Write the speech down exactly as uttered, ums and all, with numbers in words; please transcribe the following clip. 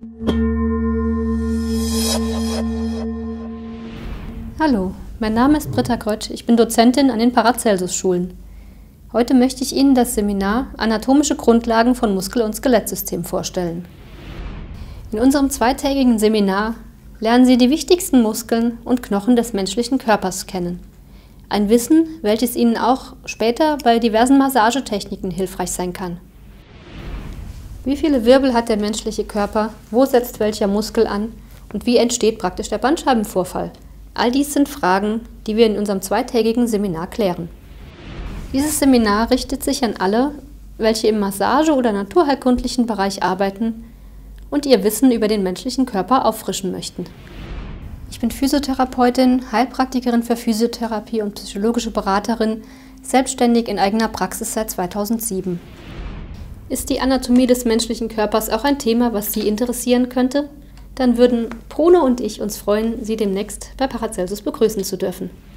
Hallo, mein Name ist Britta Grötsch, ich bin Dozentin an den Paracelsus-Schulen. Heute möchte ich Ihnen das Seminar Anatomische Grundlagen von Muskel- und Skelettsystem vorstellen. In unserem zweitägigen Seminar lernen Sie die wichtigsten Muskeln und Knochen des menschlichen Körpers kennen. Ein Wissen, welches Ihnen auch später bei diversen Massagetechniken hilfreich sein kann. Wie viele Wirbel hat der menschliche Körper, wo setzt welcher Muskel an und wie entsteht praktisch der Bandscheibenvorfall? All dies sind Fragen, die wir in unserem zweitägigen Seminar klären. Dieses Seminar richtet sich an alle, welche im Massage- oder naturheilkundlichen Bereich arbeiten und ihr Wissen über den menschlichen Körper auffrischen möchten. Ich bin Physiotherapeutin, Heilpraktikerin für Physiotherapie und psychologische Beraterin, selbstständig in eigener Praxis seit zweitausendsieben. Ist die Anatomie des menschlichen Körpers auch ein Thema, was Sie interessieren könnte? Dann würden Bruno und ich uns freuen, Sie demnächst bei Paracelsus begrüßen zu dürfen.